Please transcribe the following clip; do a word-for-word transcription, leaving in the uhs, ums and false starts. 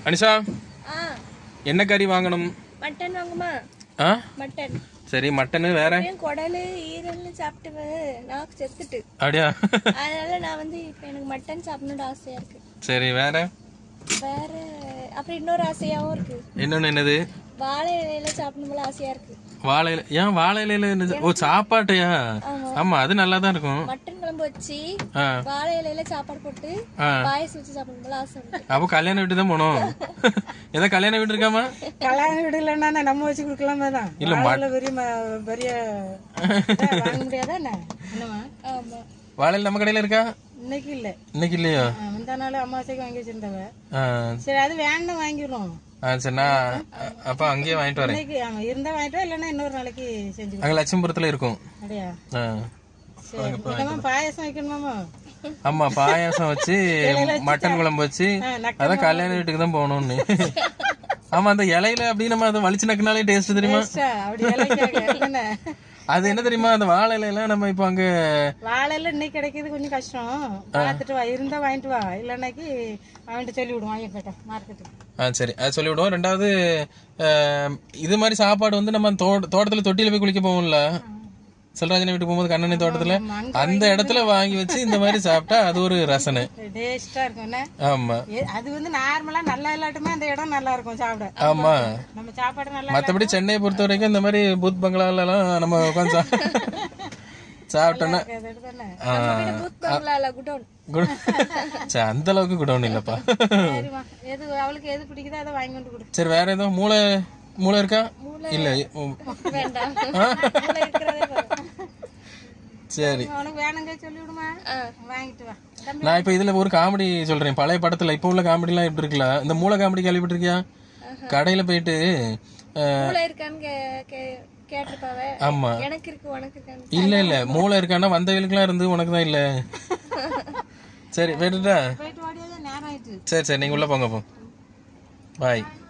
அனிஷா என்ன கறி வாங்கணும்? மட்டன் வாங்குமா? ஆ மட்டன். சரி மட்டன் வேற குடல் ஈரல் சாப்பிட்டு நாக்கு செத்துட்டு அப்படியா? அதனால நான் வந்து இப்போ எனக்கு மட்டன் சாப்பிடணும்னு ஆசையா இருக்கு. சரி வேற வேற அப்புறம் இன்னொரு ஆசையாவும் இருக்கு. இன்னொன்னு என்னது? வாழை இலையில சாப்பிடணும் போல ஆசையா இருக்கு. வாழை இலை? ஏன் வாழை இலையில என்னது? ஓ சாப்பாட்டையா? ஆமா அது நல்லா தான் இருக்கும். மட்டன் குழம்பு வச்சு வாழை இலையில சாப்பாடு போட்டு பாயசம் வச்சு சாப்பிடணும் போல ஆசை இருக்கு. அப்போ கல்யாண வீட்டு தான் போகணும். ஏதோ கல்யாண வீடு இருக்காமா? கல்யாண வீடு இல்லைன்னா நம்ம வச்சு கொடுக்கலாமா தான். இல்ல பெரிய பெரிய வாங்க முடியாதா என்ன? என்னமா? ஆமா வாழை நம்ம கடையில இருக்கா? இன்னைக்கு இல்ல. இன்னைக்கு இல்லையா? முந்தா நாள் அமாவாசைக்கு வாங்கி வச்சிருந்தவ. சரி அது வேண்டாம் வாங்கிடுவோம். சரி நான் அப்ப அங்கேயே வாங்கிட்டு வரேன். இன்னைக்கு ஆமா இருந்தா வாங்கிட்டு வா, இல்லைன்னா இன்னொரு நாளைக்கு செஞ்சு. அங்க லட்சுமிபுரத்துல இருக்கும். அப்படியா? சரி என்னமா பாயசம் வைக்கணுமாமா? ஆமா பாயாசம் வச்சு மட்டன் குழம்பு வச்சு அதான் கல்யாண வீட்டுக்கு தான் போகணும்னு. ஆமா அந்த இலையில அப்படி நம்ம அதை வலிச்சு நக்கினாலே டேஸ்ட் தெரியுமா? அது என்ன தெரியுமா, அந்த வாழை இலையெல்லாம் நம்ம இப்ப அங்க வாழை இலை இன்னைக்கு கிடைக்கிறது கொஞ்சம் கஷ்டம். பாத்துட்டு வா, இருந்தா வாங்கிட்டு வா, இல்லைன்னாக்கி அவன்கிட்ட சொல்லி விடுவோம் வாங்கி போயிட்டேன் மார்க்கெட்டுக்கு. ஆ சரி அது சொல்லி விடுவோம். ரெண்டாவது இது மாதிரி சாப்பாடு வந்து நம்ம தோட்டத்துல தொட்டியில போய் குளிக்க போவோம்ல, செல்ராஜனை வீட்டுக்கு போகும்போது கண்ணனி தோட்டத்துல அந்த இடத்துல வாங்கி வச்சு இந்த மாதிரி சாப்பிட்டா அது ஒரு ரசனை டேஸ்டா இருக்கும். ஆமா அது வந்து நார்மலா நல்லா இல்லாட்டுமே அந்த இடம் நல்லா இருக்கும் சாப்பிட. ஆமா நம்ம சாப்பாடு நல்லா. மத்தபடி சென்னையை பொறுத்த வரைக்கும் இந்த மாதிரி பூத் பங்களால எல்லாம் நம்ம உட்காந்து சாப்பிட்டோம்னா அந்த அளவுக்கு குடோன் இல்லப்பா. எது அவளுக்கு எது பிடிக்குதோ அதை வாங்கி கொண்டு கொடு. சரி வேற ஏதோ மூளை மூளை இருக்கா? இல்ல சரி நான் இப்ப இதுல ஒரு காமெடி சொல்றேன். பழைய படத்துல இப்ப உள்ள காமெடி எல்லாம் எப்படி இருக்குல்ல, இந்த மூளை காமெடி கேள்விப்பட்டிருக்கியா? கடையில போயிட்டு ஆமா இல்ல இல்ல மூளை இருக்கான்னா வந்தவங்களுக்கு எல்லாம் இருந்து உனக்கு தான் இல்ல. சரி போயிட்டுட்டா? சரி சரி நீங்க உள்ள போங்க போ பாய்.